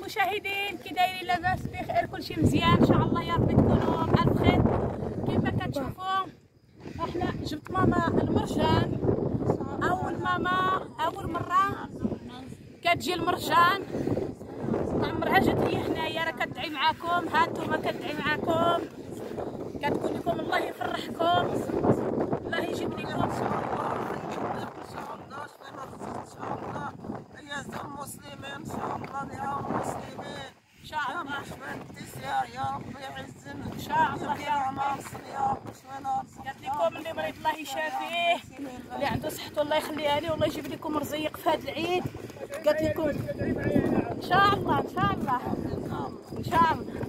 المشاهدين، كي دايرين؟ لاباس بخير؟ كلشي مزيان ان شاء الله يا ربي تكونوا بألف خير. كيما كتشوفوا احنا جبت ماما المرجان، اول مره كتجي المرجان، عمرها جات لي هنايا. راه كتدعي معاكم، ها نتوما كتدعي معاكم، كتقول لكم الله يفرحكم، الله يجيب لكم ان شاء الله يا المسلمين، ان شاء الله يا المسلمين، ان شاء الله يا ربي يعزنا ان شاء الله يا رب. قالت لكم اللي مريض الله يشافيه، اللي عنده صحته الله يخليها ليه، والله يجيب لكم رزيق في هذا العيد. قالت لكم ان شاء الله ان شاء الله ان شاء الله.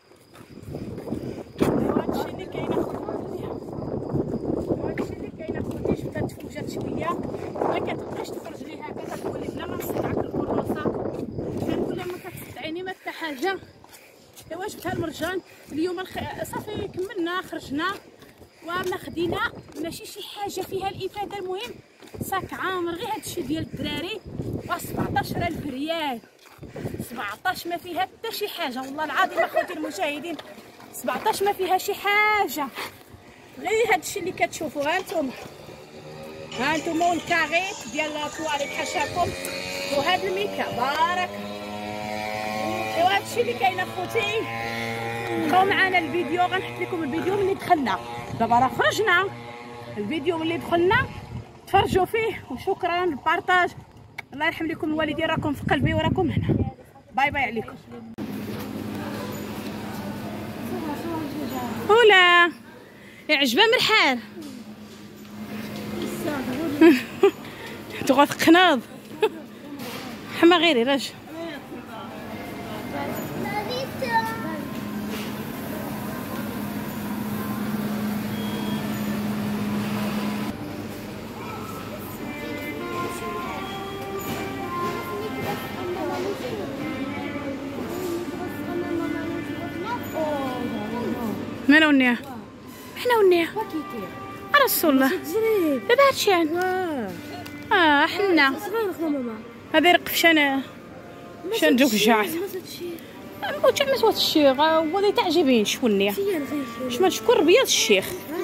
هادشي اللي كاين اخوتي، هادشي اللي كاين اخوتي. شفتها تفوجات شويه، ما كتبقاش تخرج ليها هكا، كتولي بلا ما نصدعك الكروسه، كنقول لها ما كتصدعيني ما حتى حاجه. ايوا جبتها المرجان اليوم صافي كملنا خرجنا وما خدينا ماشي شي حاجه فيها الافاده. المهم صاك عامر غير هادشي ديال الدراري ب 17000 ريال، 17 ما فيها حتى شي حاجه، والله العظيم اخوتي المشاهدين 17 ما فيها شي حاجه، غير هادشي اللي كتشوفوا. ها نتوما والكاغيط ديال الطواليت حاشاكم، وهاد الميكا بارك. ايوا هادشي اللي كاين اخوتي. بقاو معنا الفيديو، غنحط لكم الفيديو ملي دخلنا، دابا راه خرجنا، الفيديو ملي دخلنا تفرجوا فيه. وشكرا البارطاج، الله يرحم لكم الوالدين، راكم في قلبي وراكم هنا. باي باي عليكم. ولا عجبها من الحال تغوث قناض حما غيري راجل. من ونيا؟ حنا ونيا على رسول الله دابا هادشي حنا هذا يرق فشان دوك متعمس وات الشيخ ولي تعجبين شونيا شمال شكون ربيات الشيخ.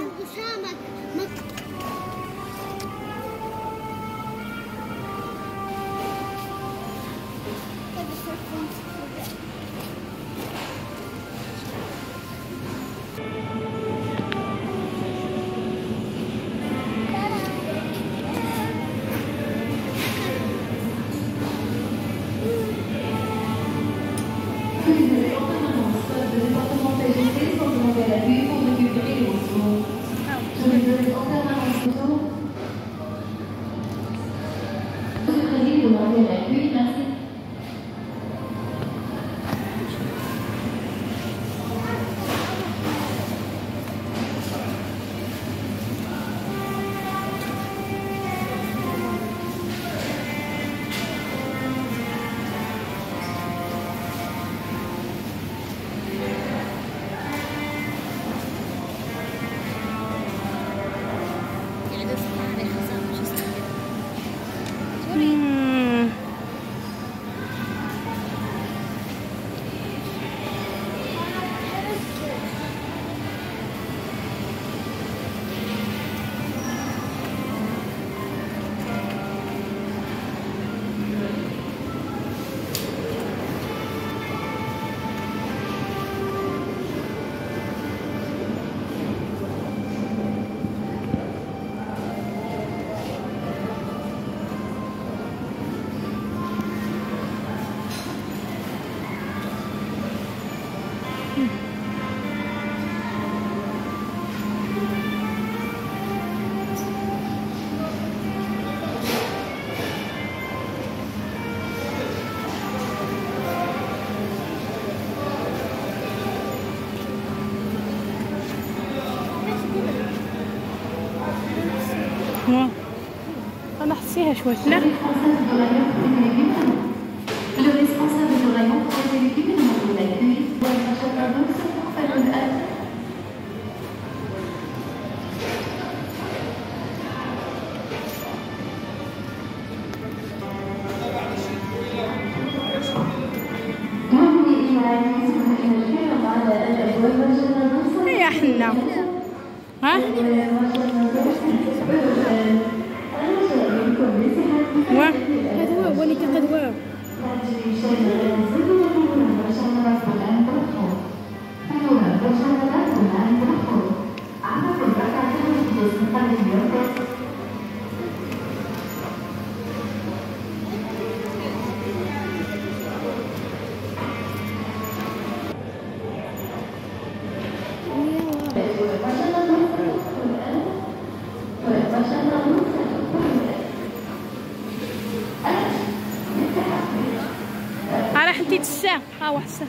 انا حسيها شويه لا زينه. ها هذا هو اللي كيقدوه. راه حطيت الساعة. ها واحد الساعة.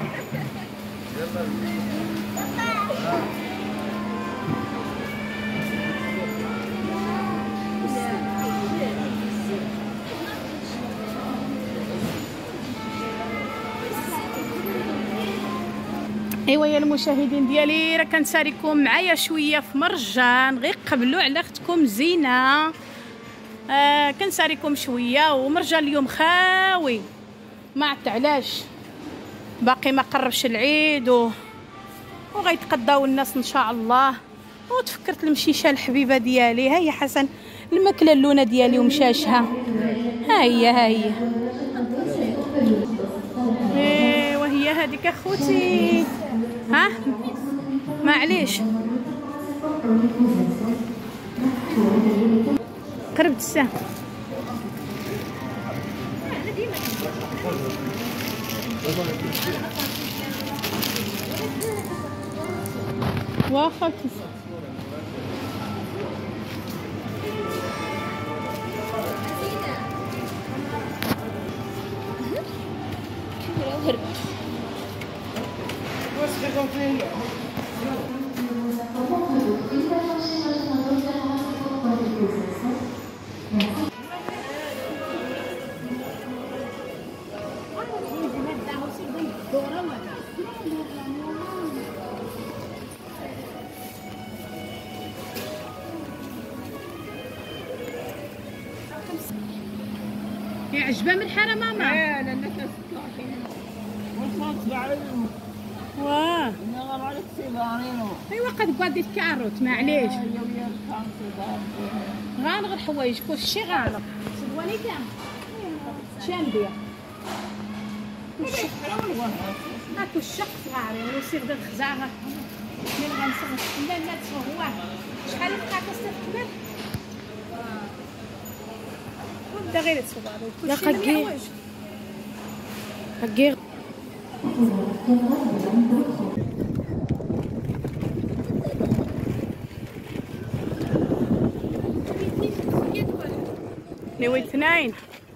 ايوا يا المشاهدين ديالي، راه كنساريكم معايا شويه في مرجان غير قبلوا على اختكم زينه. كنساريكم شويه، ومرجان اليوم خاوي، ما عرفت علاش، باقي ما قربش العيد وغيتقداو الناس ان شاء الله. وتفكرت المشيشه الحبيبه ديالي، ها هي حسن الماكله اللونه ديالي ومشاشها، ها هي ايوا هي هذيك اخوتي. ها معليش قربت الساعه. واخا عجبها من الحاره ماما. لانك تطلع فيها وصلت بعلم. واه انا غير سيبانينو. ايوا قد قادي الكاروت معليش. غنغر حوايج كلشي غالق. سدواني كام شانديه هاكو الشق صغاري وسير داد خزاغه من غنصغر. لا تصور شحال بقى كتستقبل وبدا غير تصوري لا قاقي نوي اثنين.